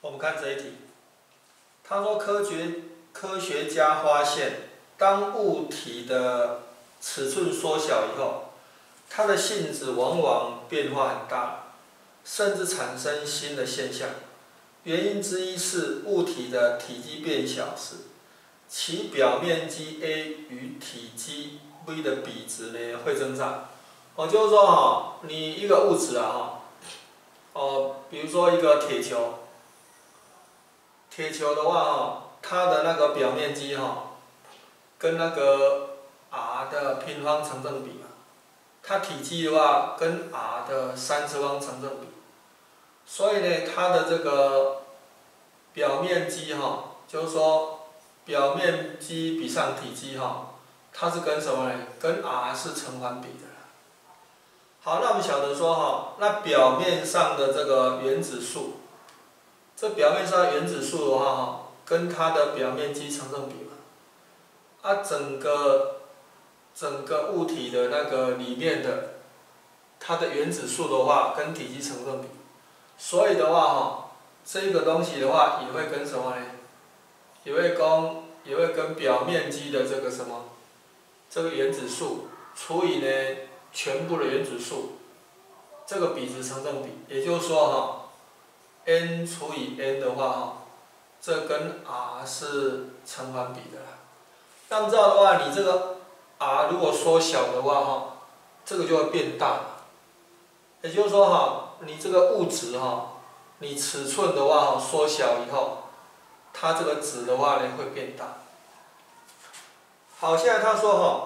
我们看这一题，他说科学家发现，当物体的尺寸缩小以后，它的性质往往变化很大，甚至产生新的现象。原因之一是物体的体积变小时，其表面积 A 与体积 V 的比值呢会增长。就是说你一个物质比如说一个铁球。铁球的话它的那个表面积跟那个 r 的平方成正比嘛，它体积的话跟 r 的3次方成正比，所以呢，它的这个表面积就是说表面积比上体积它是跟什么呢？跟 r 是成反比的。好，那我们晓得说那表面上的这个原子数。这表面上原子数的话跟它的表面积成正比嘛，整个物体的那个里面的它的原子数的话跟体积成正比，所以的话这个东西的话也会跟什么呢？也会跟表面积的这个什么这个原子数除以呢全部的原子数，这个比值成正比，也就是说n 除以 n 的话这跟 r 是成反比的啦。那么这样的话，你这个 r 如果缩小的话这个就会变大。也就是说你这个物质你尺寸的话缩小以后，它这个值的话呢会变大。好，现在他说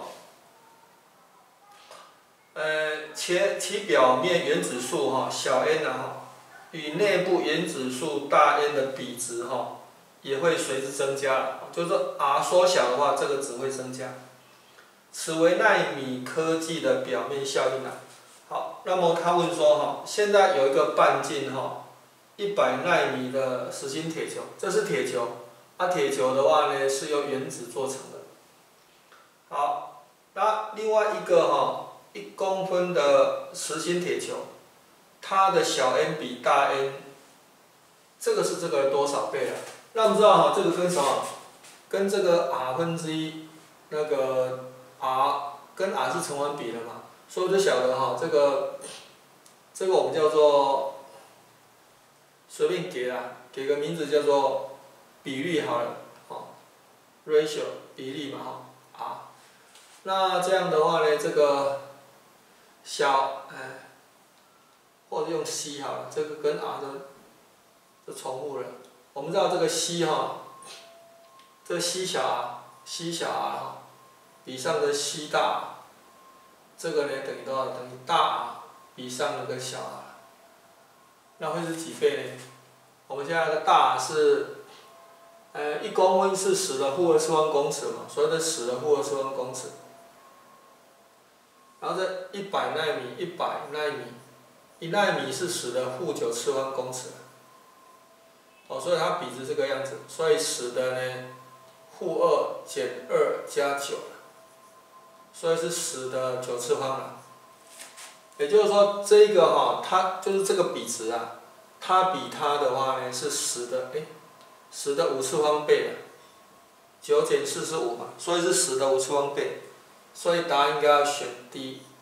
其表面原子数小 n 与内部原子数大 N 的比值也会随之增加，就是说 r 缩小的话，这个值会增加。此为奈米科技的表面效应好，那么他问说现在有一个半径100奈米的实心铁球，这是铁球，铁球的话呢是由原子做成的。好，那另外一个1公分的实心铁球。它的小 n 比大 n， 这个是这个多少倍啊？那我们知道这个跟什么？跟这个 r 分之一，那个 r 跟 r 是成反比的嘛，所以我就晓得这个我们叫做随便给个名字叫做比率好了ratio 比例嘛r。那这样的话呢，这个或者用 c 好了，这个跟 r 就重复了。我们知道这个 c 这个 c 小 r 比上的 c 大，这个呢等于多少？等于大 r 比上那个小 r， 那会是几倍呢？我们现在的大 r 是1公分是10的负2次方公尺嘛，所以的10的负2次方公尺。然后这100奈米，100奈米。1奈米是10的负9次方公尺，所以它比值这个样子，所以10的呢负2减2加9，所以是10的9次方了。也就是说，这个它就是这个比值它比它的话呢是10的5次方倍9减4是5嘛，所以是10的5次方倍，所以答案应该要选 D。